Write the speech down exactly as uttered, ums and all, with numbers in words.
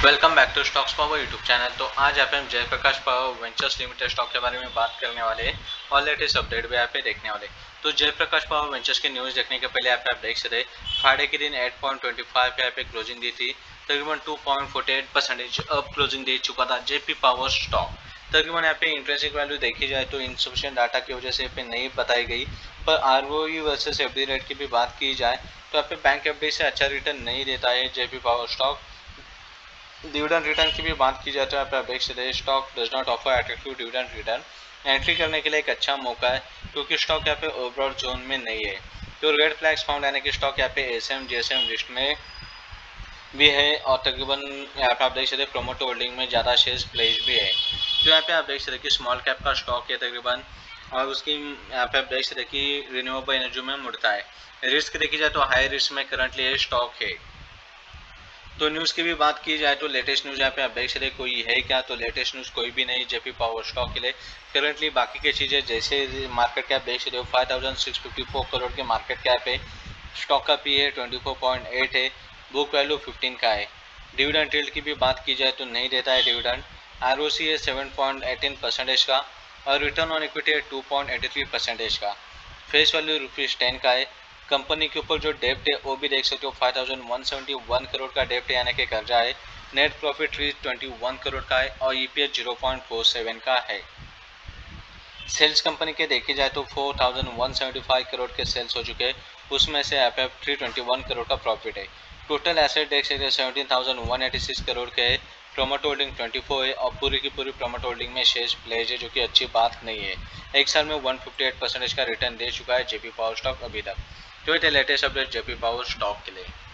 Welcome back to stocks power YouTube channel. तो आज यहाँ पे हम Jaiprakash power ventures limited stock के बारे में बात करने वाले हैं और लेटेस्ट अपडेट भी यहाँ पे देखने वाले। तो जयप्रकाश पावर वेंचर्स की न्यूज़ देखने के पहले यहाँ पे आप देख सकते हैं फ्राइडे के दिन आठ पॉइंट दो पाँच पे यहाँ पे क्लोजिंग दी थी, तकरीबन दो पॉइंट चार आठ परसेंटेज अब क्लोजिंग दे चुका था जेपी पावर स्टॉक। तकरीबन यहाँ पे इंट्रेंसिक वैल्यू देखी जाए तो इनसफिशिएंट डाटा की वजह से यहाँ पे नहीं बताई गई, पर आरओई वर्सेस एफडी रेट की भी बात की जाए तो यहाँ पे बैंक एफडी से अच्छा रिटर्न नहीं देता है JP power stock. Dividend return की भी बात की जाए तो यहाँ पे आप देख सकते हैं stock does not offer attractive dividend return. Entry करने के लिए एक अच्छा मौका है क्योंकि स्टॉक यहाँ पे ओवरऑल जोन में नहीं है। तो रेड फ्लैग्स फाउंड यानी कि स्टॉक यहाँ पे एसएम जीएसएम लिस्ट में भी है और तकरीबन यहाँ पे आप देख सकते हैं प्रोमोटर होल्डिंग में ज़्यादा शेयर्स प्लेज भी है। तो यहाँ पे आप देख सकते हैं कि स्मॉल कैप का स्टॉक है तकरीबन, और उसकी यहाँ पे आप देख सकते हैं कि रिन्यूएबल एनर्जी में मुड़ता है। रिस्क देखी जाए तो हाई रिस्क में करंटली ये स्टॉक है। तो न्यूज़ की भी बात की जाए तो लेटेस्ट न्यूज़ यहाँ पे आप देख सकते कोई है क्या, तो लेटेस्ट न्यूज़ कोई भी नहीं जेपी पावर स्टॉक के लिए करंटली। बाकी की चीज़ें जैसे मार्केट कैप देख सकते हो five thousand six fifty four crore के मार्केट कैप है, स्टॉक का पी है ट्वेंटी फोर पॉइंट एट है, बुक वैल्यू फिफ्टीन का है। डिविडेंड यील्ड की भी बात की जाए तो नहीं देता है डिविडेंड। आर ओ सी है सेवन पॉइंट एटीन परसेंटेज का और रिटर्न ऑन इक्विटी है two point eighty three percentage का। फेस वैल्यू रुपीज़ टेन का है। कंपनी के ऊपर जो डेप्ट है वो भी देख सकते हो five thousand one seventy one crore का डेप्ट है यानी कि कर्जा है। Net profit twenty one crore का है और EPS zero point four seven का है। सेल्स कंपनी के देखे जाए तो four thousand one seventy five crore के सेल्स हो चुके हैं, उसमें से F F three twenty one crore का प्रॉफिट है। टोटल एसेट देख सकते हैं seventeen thousand one eighty six crore के है। प्रोमोटर होल्डिंग ट्वेंटी फोर है और पूरी की पूरी प्रोमोटर होल्डिंग में शेयर्स प्लेज है, जो कि अच्छी बात नहीं है। एक साल में वन फिफ्टी एट परसेंटेज का रिटर्न दे चुका है जेपी पावर स्टॉक अभी तक। तो ये latest update JP power stock के लिए।